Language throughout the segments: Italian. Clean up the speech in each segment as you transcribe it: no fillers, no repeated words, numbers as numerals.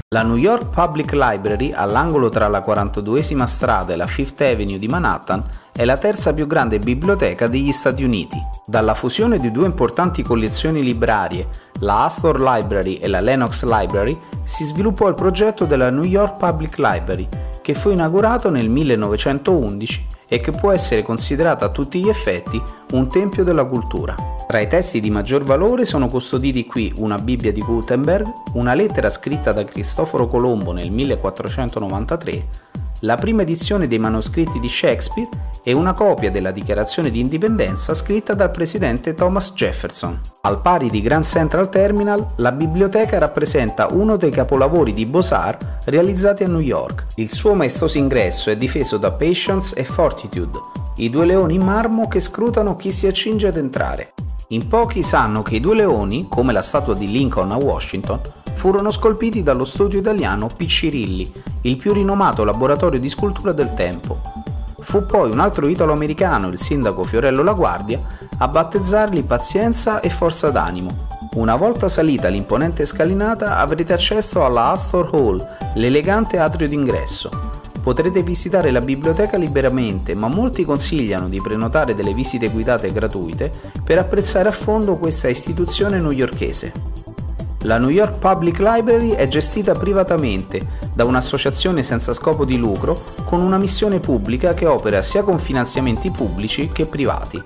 La New York Public Library, all'angolo tra la 42esima strada e la Fifth Avenue di Manhattan, è la terza più grande biblioteca degli Stati Uniti. Dalla fusione di due importanti collezioni librarie, la Astor Library e la Lenox Library, si sviluppò il progetto della New York Public Library, che fu inaugurato nel 1911 e che può essere considerata a tutti gli effetti un tempio della cultura. Tra i testi di maggior valore sono custoditi qui una Bibbia di Gutenberg, una lettera scritta da Cristoforo Colombo nel 1493, la prima edizione dei manoscritti di Shakespeare e una copia della Dichiarazione di Indipendenza scritta dal presidente Thomas Jefferson. Al pari di Grand Central Terminal, la biblioteca rappresenta uno dei capolavori di Beaux-Arts realizzati a New York. Il suo maestoso ingresso è difeso da Patience e Fortitude, i due leoni in marmo che scrutano chi si accinge ad entrare. In pochi sanno che i due leoni, come la statua di Lincoln a Washington, furono scolpiti dallo studio italiano Piccirilli, il più rinomato laboratorio di scultura del tempo. Fu poi un altro italo-americano, il sindaco Fiorello La Guardia, a battezzarli pazienza e forza d'animo. Una volta salita l'imponente scalinata avrete accesso alla Astor Hall, l'elegante atrio d'ingresso. Potrete visitare la biblioteca liberamente, ma molti consigliano di prenotare delle visite guidate gratuite per apprezzare a fondo questa istituzione newyorkese. La New York Public Library è gestita privatamente da un'associazione senza scopo di lucro con una missione pubblica che opera sia con finanziamenti pubblici che privati.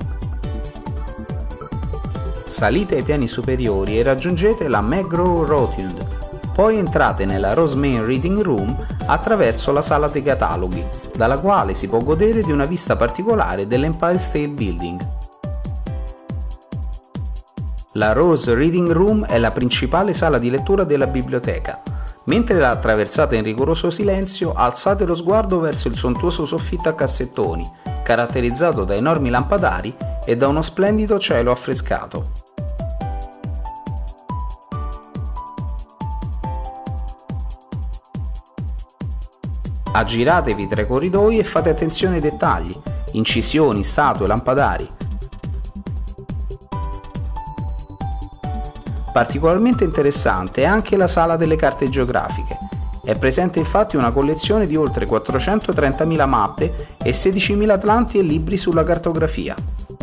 Salite ai piani superiori e raggiungete la McGraw Rotund. Poi entrate nella Roseman Reading Room attraverso la sala dei cataloghi, dalla quale si può godere di una vista particolare dell'Empire State Building. La Rose Reading Room è la principale sala di lettura della biblioteca. Mentre la attraversate in rigoroso silenzio, alzate lo sguardo verso il sontuoso soffitto a cassettoni, caratterizzato da enormi lampadari e da uno splendido cielo affrescato. Aggiratevi tra i corridoi e fate attenzione ai dettagli, incisioni, statue, lampadari. Particolarmente interessante è anche la sala delle carte geografiche. È presente infatti una collezione di oltre 430.000 mappe e 16.000 atlanti e libri sulla cartografia.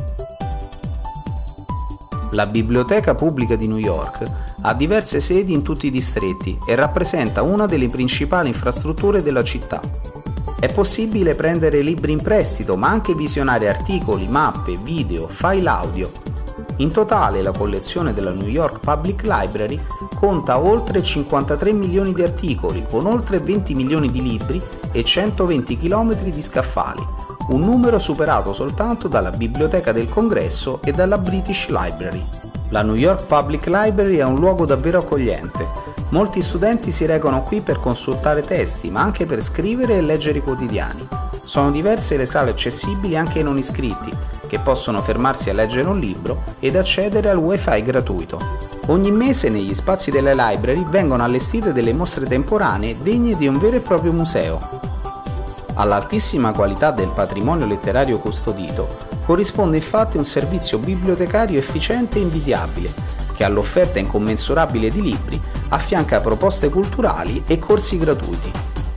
La Biblioteca Pubblica di New York ha diverse sedi in tutti i distretti e rappresenta una delle principali infrastrutture della città. È possibile prendere libri in prestito, ma anche visionare articoli, mappe, video, file audio. In totale la collezione della New York Public Library conta oltre 53 milioni di articoli, con oltre 20 milioni di libri e 120 km di scaffali, un numero superato soltanto dalla Biblioteca del Congresso e dalla British Library. La New York Public Library è un luogo davvero accogliente. Molti studenti si recano qui per consultare testi, ma anche per scrivere e leggere i quotidiani. Sono diverse le sale accessibili anche ai non iscritti, che possono fermarsi a leggere un libro ed accedere al wifi gratuito. Ogni mese negli spazi delle library vengono allestite delle mostre temporanee degne di un vero e proprio museo. All'altissima qualità del patrimonio letterario custodito corrisponde infatti un servizio bibliotecario efficiente e invidiabile, che all'offerta incommensurabile di libri affianca proposte culturali e corsi gratuiti.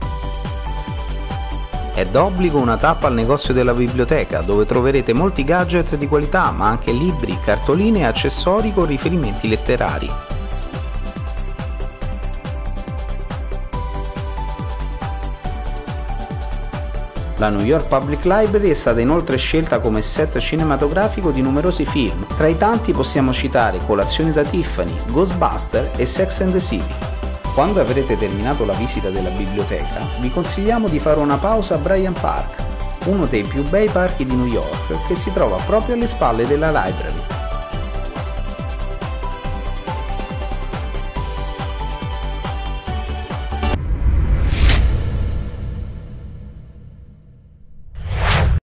È d'obbligo una tappa al negozio della biblioteca, dove troverete molti gadget di qualità, ma anche libri, cartoline e accessori con riferimenti letterari. La New York Public Library è stata inoltre scelta come set cinematografico di numerosi film. Tra i tanti possiamo citare Colazione da Tiffany, Ghostbuster e Sex and the City. Quando avrete terminato la visita della biblioteca, vi consigliamo di fare una pausa a Bryant Park, uno dei più bei parchi di New York che si trova proprio alle spalle della library.